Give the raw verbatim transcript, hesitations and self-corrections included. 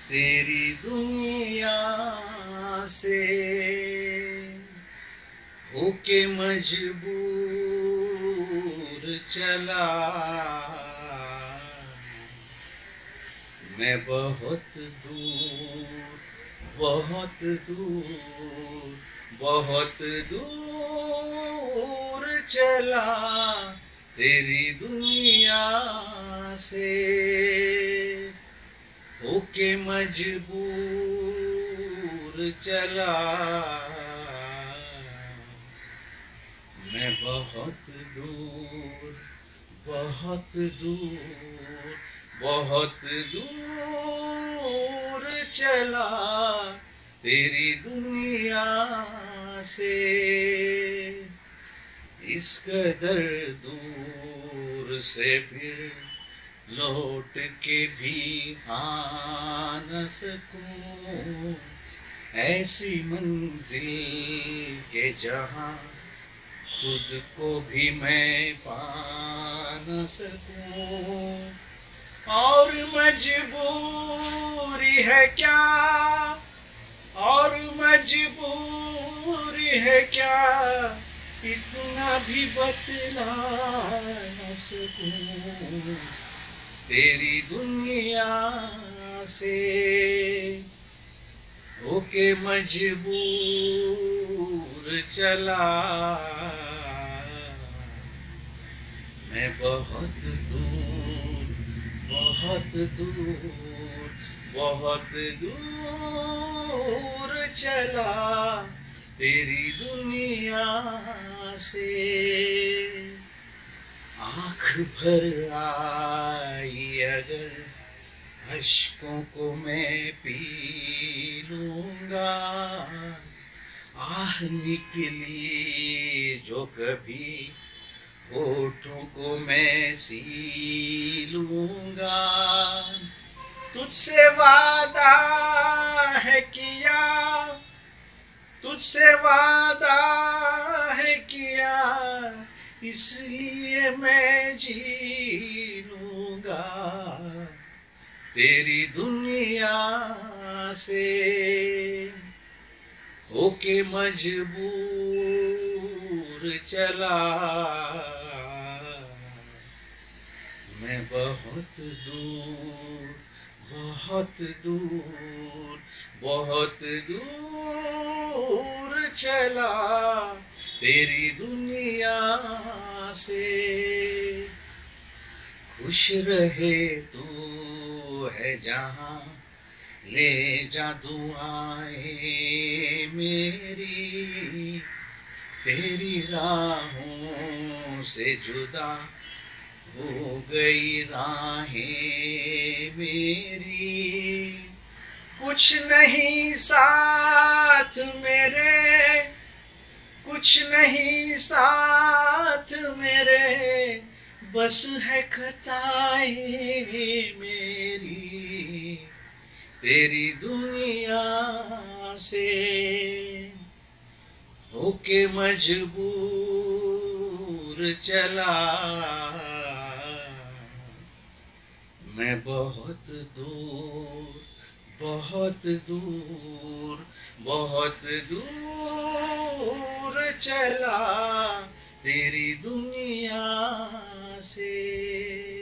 तेरी दुनिया से होके मजबूर चला मैं बहुत दूर बहुत दूर बहुत दूर चला तेरी दुनिया से होके मजबूर चला मैं बहुत दूर बहुत दूर बहुत दूर चला तेरी दुनिया से इस कदर दूर से फिर लौट के भी आ न सकूं ऐसी मंजिल के जहां खुद को भी मैं पा न सकूं और मजबूरी है क्या और मजबूरी है क्या इतना भी बतला न सकूं तेरी दुनिया से होके मजबूर चला मैं बहुत दूर बहुत दूर बहुत दूर चला तेरी दुनिया से आँख भर आई अगर अश्कों को मैं पी लूँगा आह निकली जो कभी होठों को मैं सी लूँगा तुझसे वादा है किया तुझसे वादा है किया इसलिए मैं जी लूँगा तेरी दुनिया से होके मजबूर चला मैं बहुत दूर बहुत दूर बहुत दूर चला तेरी दुनिया से खुश रहे तू है जहाँ ले जा दुआएं मेरी तेरी राहों से जुदा हो गई राहें मेरी कुछ नहीं साथ मेरे कुछ नहीं साथ मेरे बस है खताएं मेरी तेरी दुनिया से होके मजबूर चला मैं बहुत दूर बहुत दूर बहुत दूर चला तेरी दुनिया से।